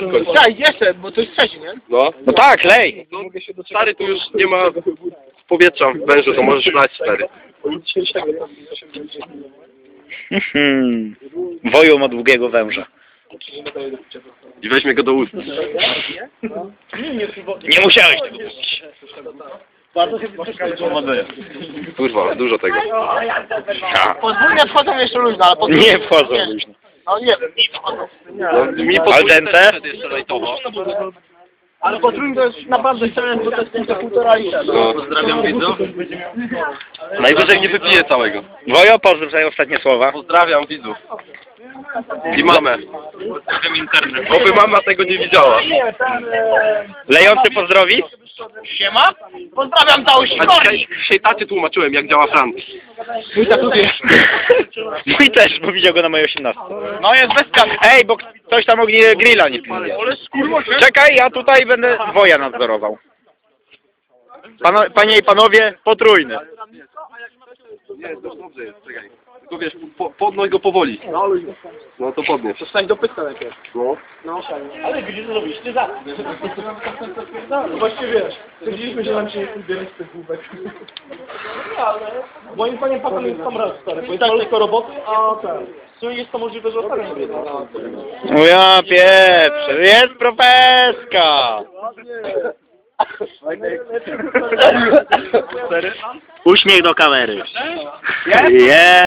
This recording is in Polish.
koncert kończy. Tak, jeszcze, bo to jest trzeci, nie? No. No tak, lej! No, stary, tu już nie ma powietrza w wężu, to możesz lać, stary. Woją ma długiego węża. I weźmie go do ust. Nie musiałeś tego mówić. Kurwa, dużo tego. Podwójne wchodzą jeszcze luźno, ale podwójne... Nie wchodzą luźno. No nie, nie wchodzą. No, mi Al dente? jeszcze lajtowo. Ale potrójne to jest naprawdę challenge, bo to jest tylko 1,5 litra. No, pozdrawiam widzów. Najwyżej nie wypiję całego. Wojo, pozdrów za ostatnie słowa. Pozdrawiam widzów. I mamę. Oby mama tego nie widziała. Lejący pozdrowi? Siema? Pozdrawiam całą A Sikorni! dzisiaj tacie tłumaczyłem, jak działa Frank. Mój tak lubię. Mój też, bo widział go na mojej 18. No jest bez kawy. Ej, bo ktoś tam grilla nie pilnuje. Ale skurwo się. Czekaj, ja tutaj będę woja nadzorował. Panie i panowie, potrójny. Nie, dobrze jest, czekaj. Tylko wiesz, podnoś go powoli. No to podnieś. Zostań do pyska najpierw. No. No. Ale gdzie to robisz? Ty za. No, właśnie wiesz. Wiedzieliśmy, że nam się nie pójdzie z tych główek. Moim zdaniem patem jest tam raz, stary. Bo jest tylko roboty, a ten. W sumie jest to możliwe, że ostatnio sobie O ja pieprze, jest profeska! Uśmiech do kamery. Yeah.